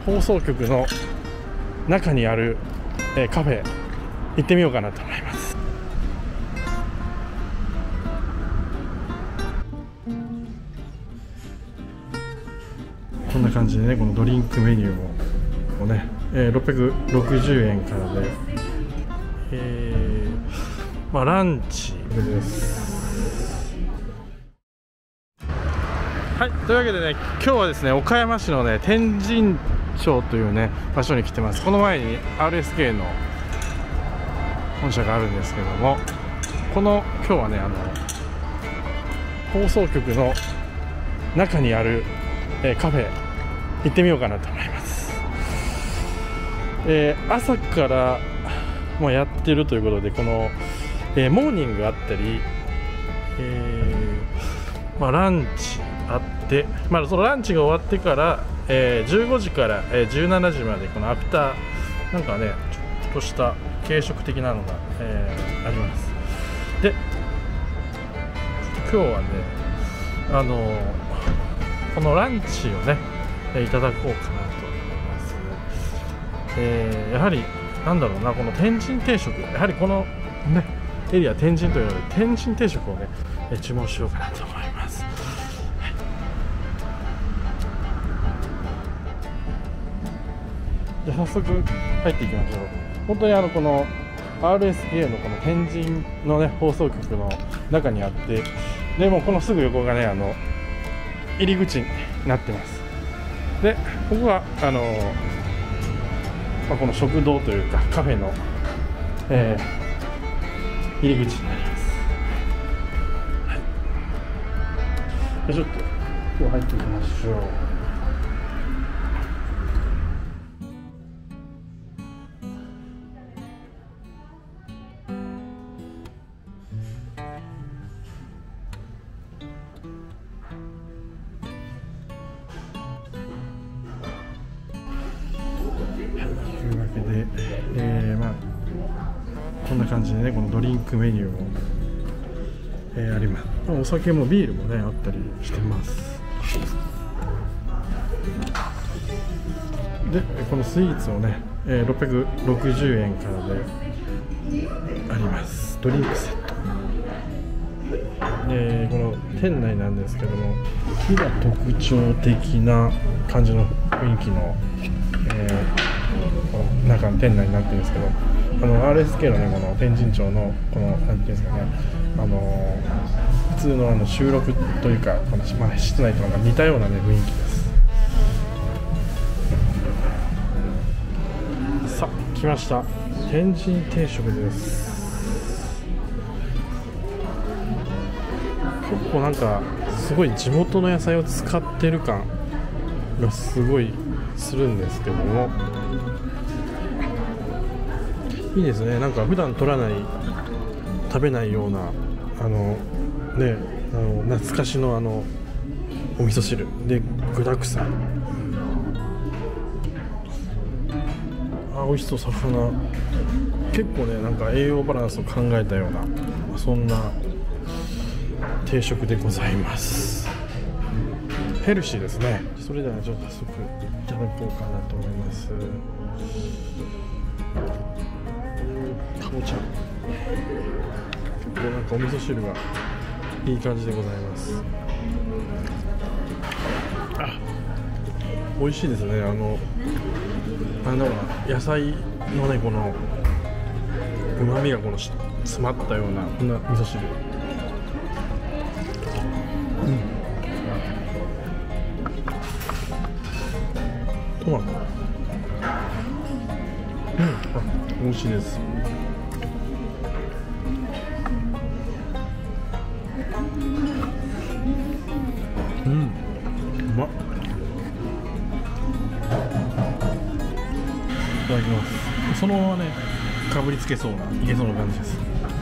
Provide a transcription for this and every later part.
放送局の中にある、カフェ行ってみようかなと思います。こんな感じでね、このドリンクメニューをね、660円からで、ランチです。はい、というわけでね、今日はですね、岡山市のね、天神町というね、場所に来てます。この前に RSK の本社があるんですけども、今日はね、放送局の中にある、カフェ行ってみようかなと思います。朝からやってるということで、この、モーニングあったり、ランチあって、そのランチが終わってから、15時から、17時までこのアフターなんかね、ちょっとした軽食的なのが、あります。で、今日はね、このランチをねいただこうかなと思います。やはりなんだろうな、この天神定食、やはりこのねエリア天神というので天神定食をね注文しようかなと思います。はい、じゃあ早速入っていきましょう。本当にこの RSK のこの天神のね放送局の中にあって、でもこのすぐ横がね入り口になってます。で、ここがこの食堂というかカフェの、入り口になります。はい、ちょっと今日入っていきましょう。こんな感じでね、このドリンクメニューも、あります。お酒もビールもねあったりしてます。で、このスイーツもね、660円からであります。ドリンクセット。この店内なんですけども、木が特徴的な感じの雰囲気の、中の店内になってるんですけど、RSK のねこの天神町のこのなんていうんですかね、普通の収録というかこの、室内となんか似たようなね雰囲気です。さあ来ました、天神定食です。結構なんかすごい地元の野菜を使ってる感がすごいするんですけども、いいですね。なんか普段取らない食べないような懐かしのお味噌汁で具だくさん、美味しそう。魚結構ねなんか栄養バランスを考えたようなそんな定食でございます。ヘルシーですね。それではちょっと早速いただこうかなと思います。かぼちゃ、結構なんかお味噌汁がいい感じでございます。美味しいですね。野菜のねこの旨味がこの詰まったようなこんな味噌汁。トマト、美味しいです。うまっ。いただきます。そのままねかぶりつけそうないけそうな感じです。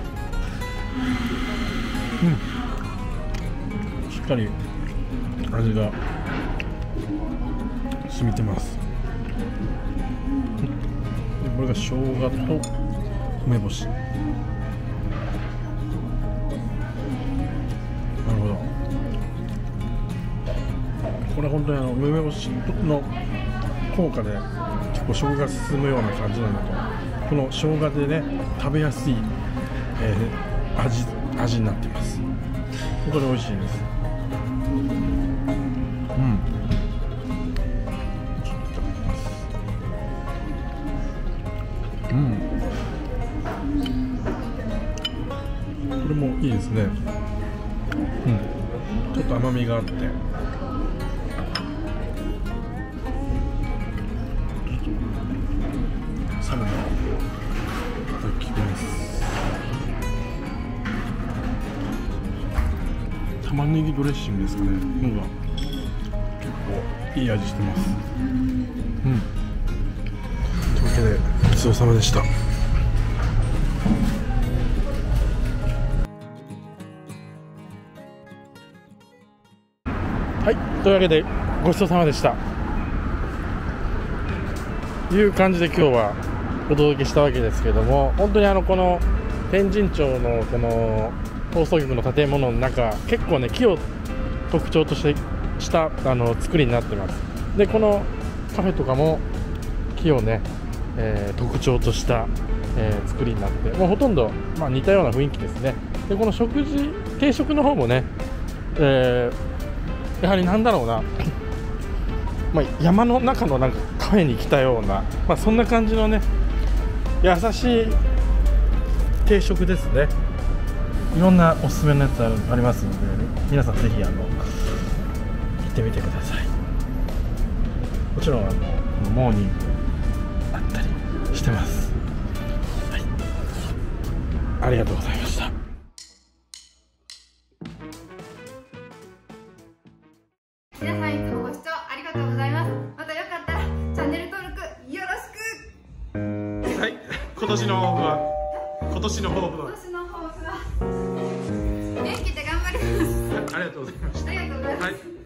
しっかり味が染みてます。これが生姜と梅干し。なるほど。これ本当に梅干しの効果で結構食が進むような感じなのと、この生姜でね食べやすい、味になっています。本当に美味しいです。これもいいですね。ちょっと甘みがあって、サラダいただきます。玉ねぎドレッシングですかね。なんか結構いい味してます。というわけでごちそうさまでした。はい、というわけでごちそうさまでしたいう感じで今日はお届けしたわけですけども、本当にこの天神町のこの放送局の建物の中、結構ね木を特徴とした作りになってます。でこのカフェとかも木をね、特徴とした、作りになって、もうほとんど、似たような雰囲気ですね。でこの定食の方もね、やはりなんだろうな山の中のなんかカフェに来たような、そんな感じのね優しい定食ですね。いろんなおすすめのやつありますので、皆さんぜひ行ってみてください。もちろんモーニングあったりしてます。はい、ありがとうございました。 皆さんいつもご視聴ありがとうございます。またよかったらチャンネル登録よろしく。 はい、今年の抱負は元気で頑張ります。 ありがとうございました。 ありがとうございます。 はい。